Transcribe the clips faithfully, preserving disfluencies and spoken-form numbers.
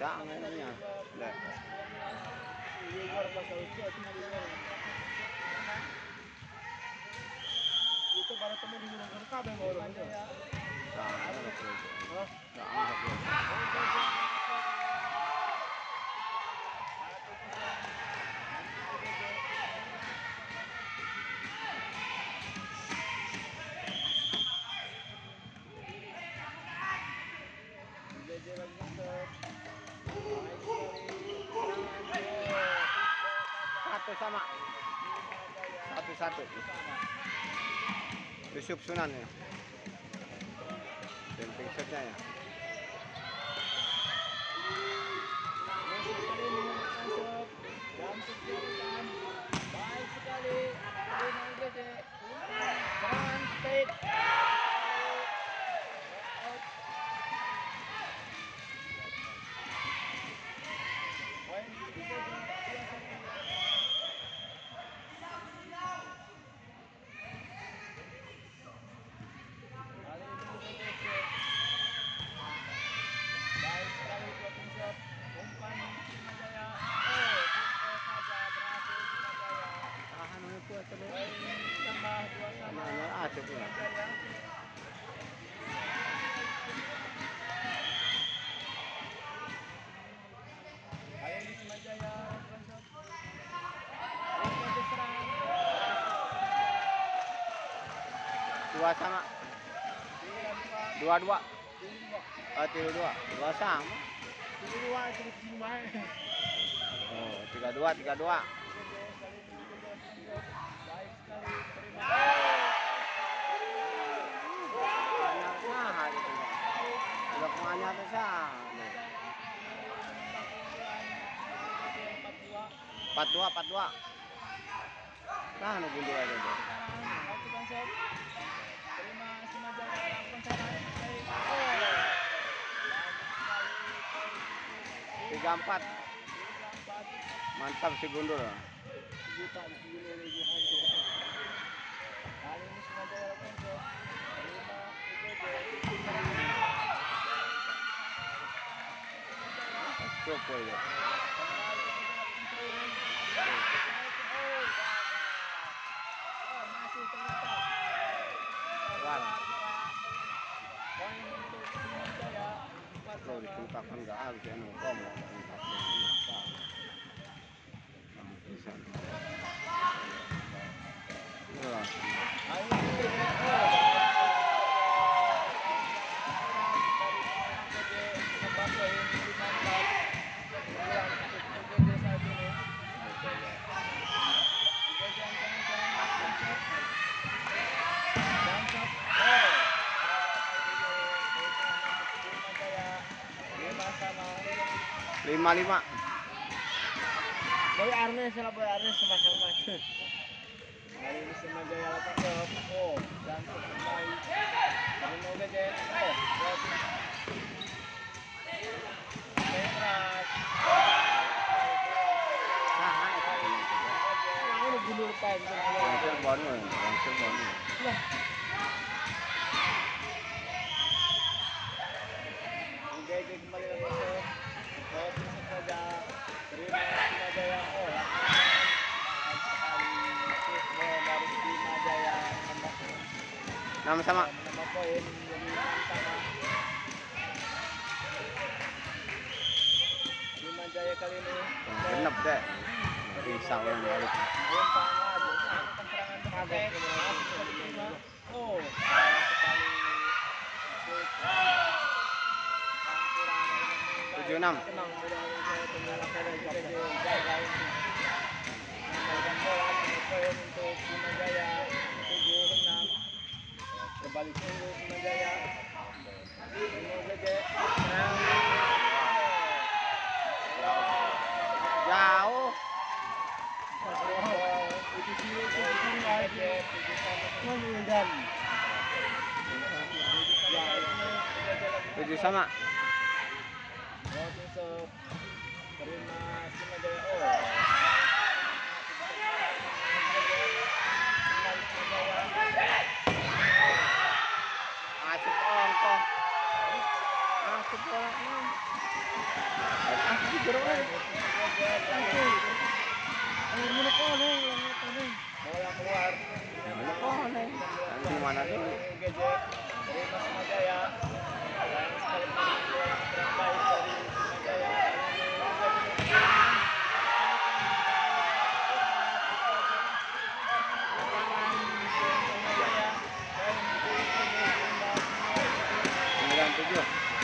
Saan namanya. Lihat. Itu para teman di rumah kabeh mau orang itu. Saan itu. Hah? Saan itu. Satu sama. Satu-satu. Yusuf Sunan ya. Camping setnya ya. Baik sekali. Serangan speed. Dua sama. Dua dua. Oh, tiga dua. Dua sama. Tiga dua itu lima. Oh, tiga dua, tiga dua. Baik sekali. Terima. Nah, gitu. Udah kemana tuh sana? Empat dua, empat dua. Nah, nunggu dua aja deh. Terima Simajaya lakukan serangan. Tiga empat. Mantap si Gundul. Kali ini Simajaya lakukan Cukup ya. masih ternyata. Wan. Poin untuk Simajaya. Kalau ditimpakan nggak habis ya nongkrong mau ditimpakan. Bisa. Lima lima. Boy Arnes lah, Boy Arnes sama-sama. Kali ini Simajaya lakukan ke oh dan kembali Bruno Gede oh Petras Nah, itu. ini gulur time Langsir Bono, langsir Bono. lah Gede kembali lakukan ke oh saja terima Simajaya oh dari Simajaya Nama sama. nama poin jadi sama Simajaya kali ini Genep deh. Bisa orang balik. umpan lagi serangan terbaik oh sekali Tujuh enam. tenang poin untuk Simajaya tujuh enam kembali tunggu Simajaya Bruno Gede Jauh. itu sih itu sih aja mengundan Tujuh sama. oh tusuk terima Simajaya oh Masuk ongkoh. Masuk bola. Di mana tuh? U G J dari Mas Jaya. Dan sekali lagi bola terbaik dari Jaya. sembilan tujuh.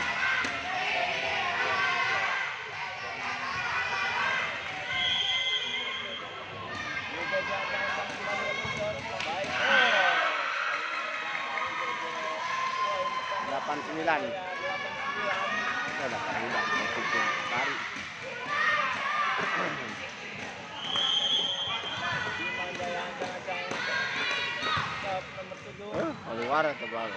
delapan sembilan. Oh, delapan sembilan. Tarik. Oh, keluar atau baru?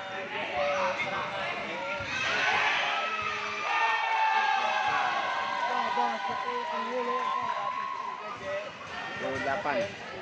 Sepuluh delapan.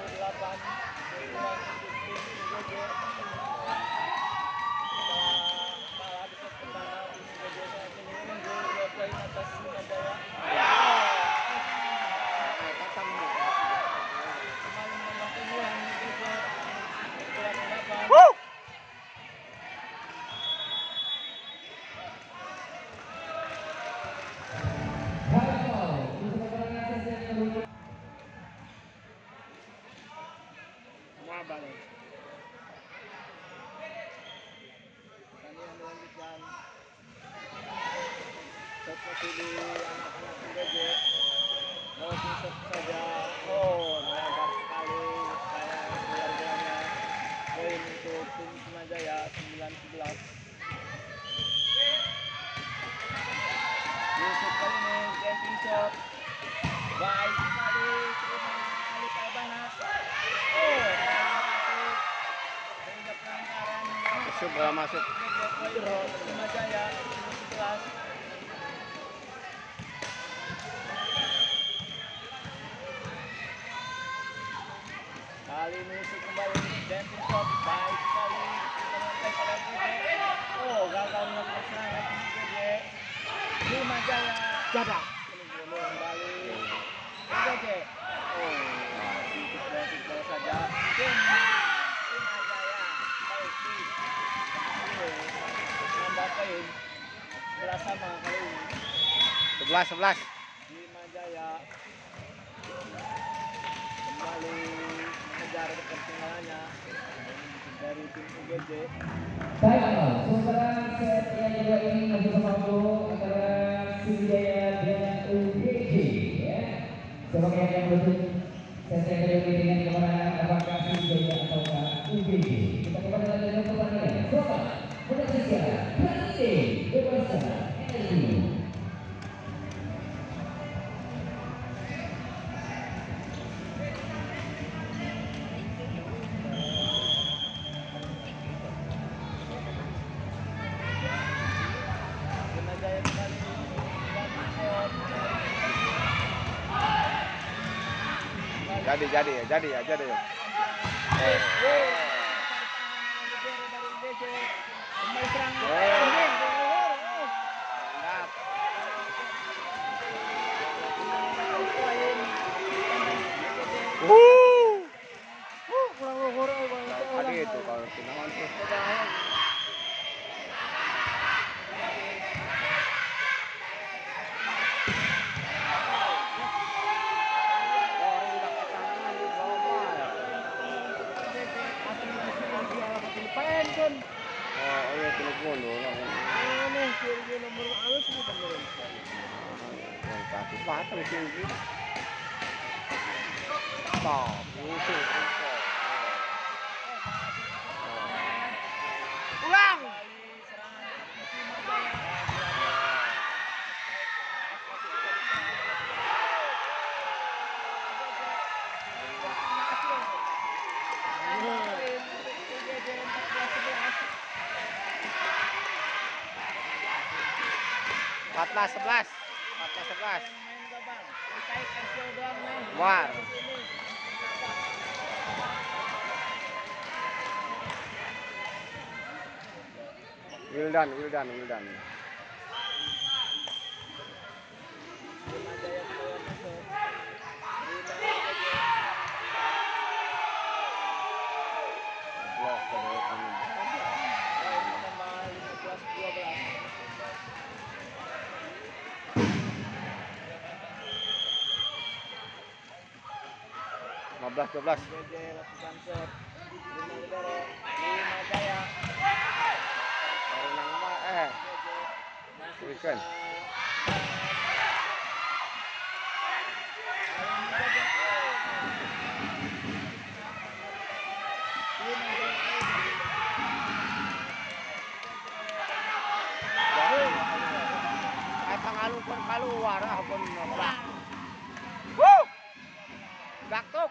Masih di anak-anak U G J mau besok saja. Oh, melebar sekali saya keluarganya. Poin untuk tim Semajaya sembilan sebelas. Yusuf kali ini jumping shot baik sekali, terima Alif Albanas. Oh, sehingga pelanggaran Masuk bola masuk. Semajaya sembilan sebelas. Kali ini Yusuf kembali jumping shot baik sekali. Oh, gagal melakukan serangan U G J. Semajaya Jada. kembali U G J. Oh, sedikit sedikit bola saja. Semajaya baik di nambah poin sebelas sama kali ini. sebelas sebelas. Semajaya kembali mengejar ketertinggalannya dari tim U G J. Baiklah, sementara set yang kedua ini masih bersatu antara Sriwijaya dengan U G J, ya. Sebagai yang berikut set yang kedua ini dengan kemenangan apakah Sriwijaya ataukah U G J. Kita kembali lagi ke pertandingan. Selamat menyaksikan Presiden Dewasa Energi. Semajaya kembali jumping shot. Jadi jadi ya, jadi ya, jadi ya. Eh, dari U G J. Kembali serang. Mantap. Uh, kurang luhur euy Bang. Tadi itu kalau tendangan tuh. Oh iya telepon dulu. Aneh, kiri nomor alus ini beneran. Yang kaki patah sih ini. Stop, itu. Ulang. empat belas sebelas. empat belas sebelas. War. Wildan, Wildan, Wildan. Blok terus. belas dua belas. U G J lakukan serve. Lima libero. Lima Jaya. Baru nama eh. Masih Berikan. bisa. Ay pangalong pun keluar ah pun blak. Woo! Baktok.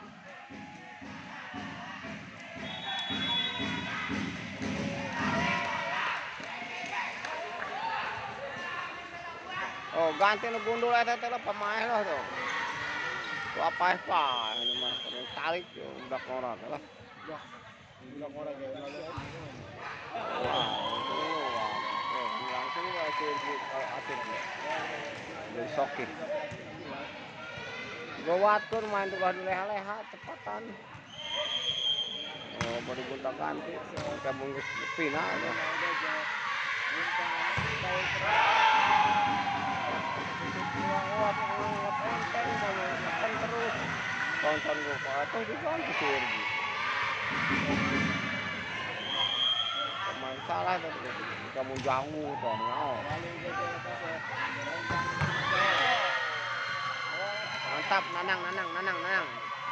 Oh, ganti na gundol ata tala pamain lah to. Tu apa pa, ini mah tarik yo udah orang lah. Bilang orang kayak lalu. Wah, oh, langsung lah sih kalau atin. Dari sokin. Gawat kan main tuh gak leha-leha cepatan. Oh, baru gonta ganti, kayak bungkus pina aja. Terus tonton gua atau juga gitu. Pemain salah tadi, kamu jauh tuh, ngau. Mantap, nanang, nanang, nanang, nanang.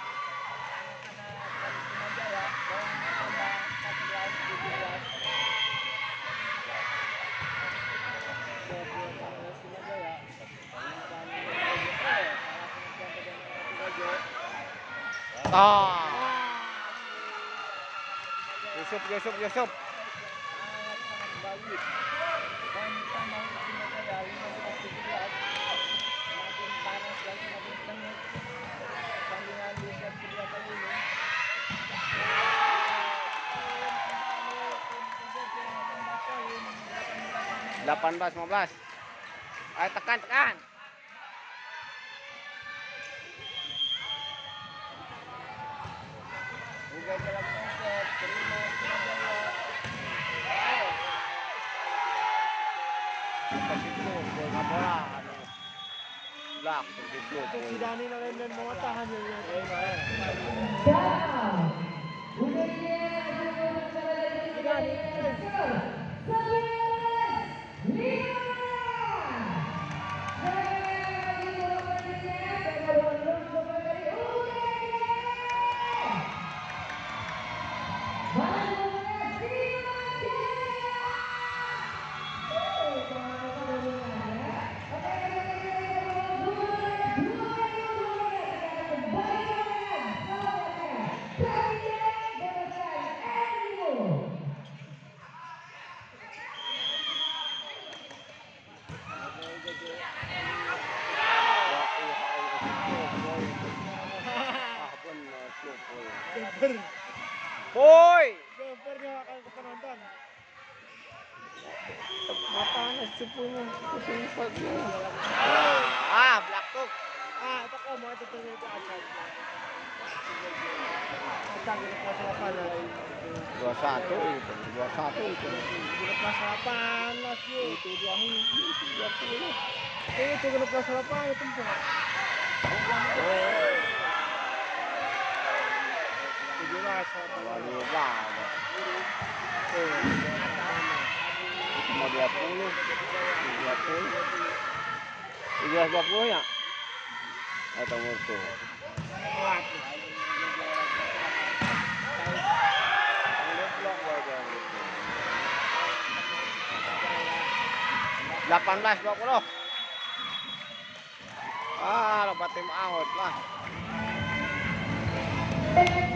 Ah. Yusuf, Yusuf, Yusuf. delapan belas lima belas. Ayo tekan, tekan. Uga dalam konsep terima Ke situ, bola bola. Blak, ke situ. Itu si Dani na rin din mga tahan yun. Boy, Gopher niya akan ke penonton. mata sepunya, pusing perutnya. Ah, blak tuh. Ah, ito ko mo, ito tuloy ito asal. Kita gini kelas delapan lah. dua satu itu, dua satu itu. Gini kelas delapan lagi. Itu dua itu dua puluh. Eh, itu gini kelas delapan itu po. Tujuh belas. Lalu banget. Eh, Cuma dua puluh, dua puluh, dua dua puluh ya? Atau mutu? kuat. delapan belas dua puluh. Ah, lepas tim out lah.